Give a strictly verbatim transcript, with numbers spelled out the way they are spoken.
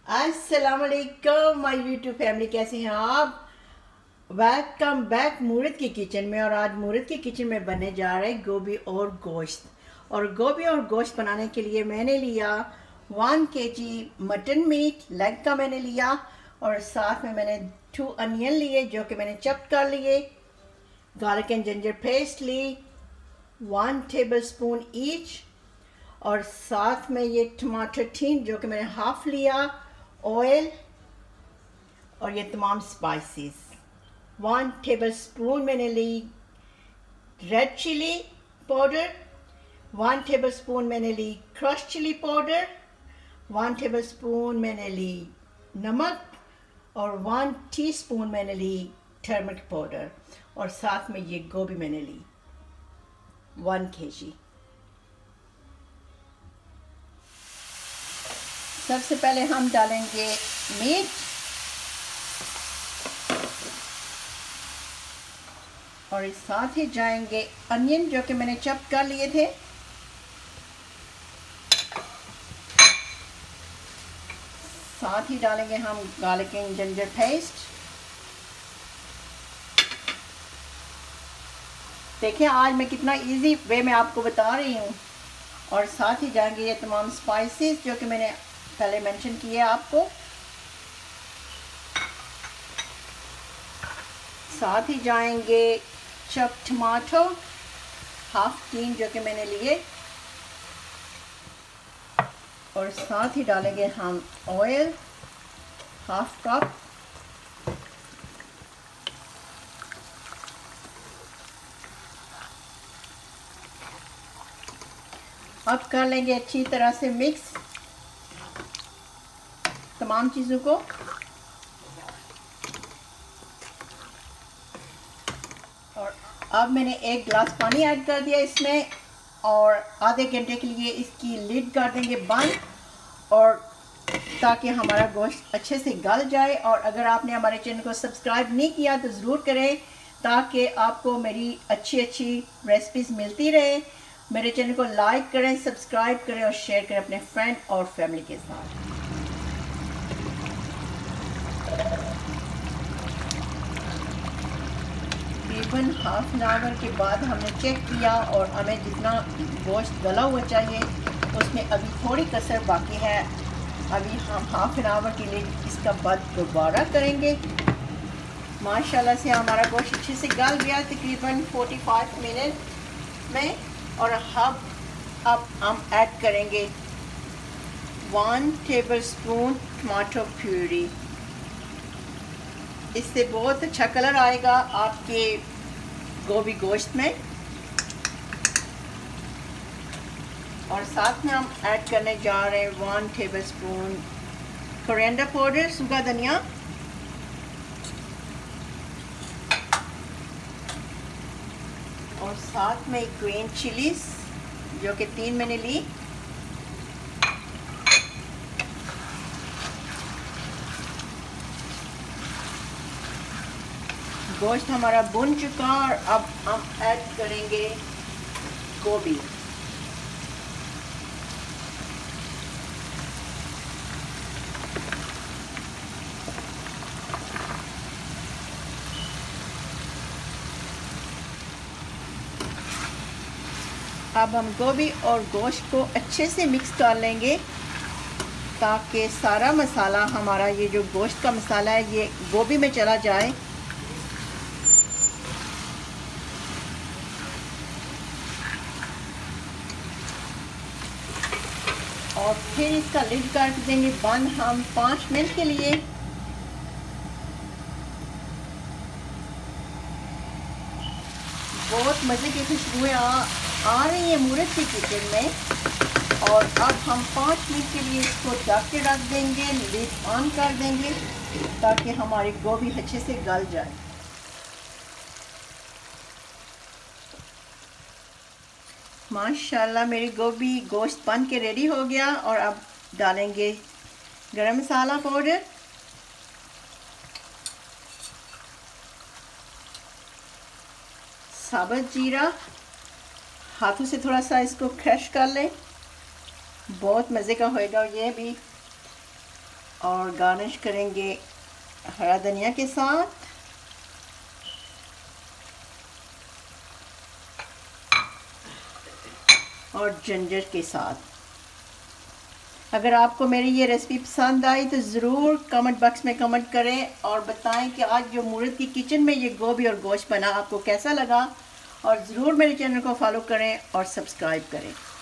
अस्सलाम वालेकुम my YouTube family, कैसे हैं आप। वेलकम बैक मूरत की किचन में। और आज मूरत की किचन में बनने जा रहे गोभी और गोश्त। और गोभी और गोश्त बनाने के लिए मैंने लिया वन के जी मटन मीट, लेग का मैंने लिया। और साथ में मैंने टू अनियन लिए जो कि मैंने चप कर लिए। गार्लिक एंड जिंजर पेस्ट ली वन टेबल स्पून ईच। और साथ में ये टमाटर थी जो कि मैंने हाफ लिया। ऑयल और ये तमाम स्पाइसेस। वन टेबल स्पून मैंने ली red chilli powder. One tablespoon मैंने ली crush chilli powder. One tablespoon मैंने ली नमक। और वन टीस्पून मैंने ली टर्मरिक पाउडर। और साथ में ये गोभी मैंने ली वन केजी। सबसे पहले हम डालेंगे मीट। और इस साथ ही जाएंगे अनियन जो कि मैंने चॉप कर लिए थे। साथ ही डालेंगे हम गार्लिक एंड जिंजर पेस्ट। देखिए आज मैं कितना इजी वे में आपको बता रही हूँ। और साथ ही जाएंगे ये तमाम स्पाइसेस जो कि मैंने पहले मेंशन किए आपको। साथ ही जाएंगे चॉप टमाटो हाफ टीन जो कि मैंने लिए। और साथ ही डालेंगे हम ऑयल हाफ कप। अब कर लेंगे अच्छी तरह से मिक्स तमाम चीज़ों को। और अब मैंने एक गिलास पानी ऐड कर दिया इसमें। और आधे घंटे के लिए इसकी लिड कर देंगे बंद, और ताकि हमारा गोश्त अच्छे से गल जाए। और अगर आपने हमारे चैनल को सब्सक्राइब नहीं किया तो ज़रूर करें, ताकि आपको मेरी अच्छी अच्छी रेसिपीज़ मिलती रहे। मेरे चैनल को लाइक करें, सब्सक्राइब करें और शेयर करें अपने फ्रेंड और फैमिली के साथ। तकरीबन हाफ एन आवर के बाद हमने चेक किया और हमें जितना गोश्त गला हुआ चाहिए उसमें अभी थोड़ी कसर बाकी है। अभी हम हाफ एन आवर के लिए इसका बाद दोबारा करेंगे। माशाल्लाह से हमारा गोश्त अच्छे से गल गया तकरीबन पैंतालीस मिनट में। और अब अब हम ऐड करेंगे one tablespoon tomato puree. इससे बहुत अच्छा कलर आएगा आपके गोभी गोश्त में। और साथ में हम ऐड करने जा रहे हैं one tablespoon coriander powder, सूखा धनिया। और साथ में ग्रीन चिलीज जो कि तीन मैंने ली। गोश्त हमारा भुन चुका। और अब हम ऐड करेंगे गोभी। अब हम गोभी और गोश्त को अच्छे से मिक्स कर लेंगे ताकि सारा मसाला हमारा, ये जो गोश्त का मसाला है, ये गोभी में चला जाए। और फिर इसका लिड कर देंगे बंद हम पाँच मिनट के लिए। बहुत मज़े की खुशबुएं आ, आ रही है मूरत की किचन में। और अब हम पाँच मिनट के लिए इसको ढक के रख देंगे, लिड ऑन कर देंगे ताकि हमारी गोभी अच्छे से गल जाए। माशाल्लाह मेरी गोभी गोश्त बन के रेडी हो गया। और अब डालेंगे गरम मसाला पाउडर, साबुत जीरा। हाथों से थोड़ा सा इसको क्रश कर लें, बहुत मज़े का होएगा ये भी। और गार्निश करेंगे हरा धनिया के साथ। और जिंजर के साथ। अगर आपको मेरी ये रेसिपी पसंद आई तो ज़रूर कमेंट बॉक्स में कमेंट करें और बताएं कि आज जो मूरत की किचन में ये गोभी और गोश्त बना आपको कैसा लगा। और ज़रूर मेरे चैनल को फॉलो करें और सब्सक्राइब करें।